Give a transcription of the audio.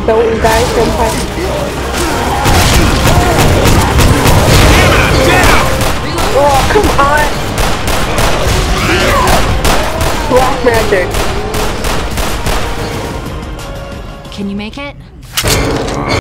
Don't die from high. Oh, come on! Black magic. Can you make it?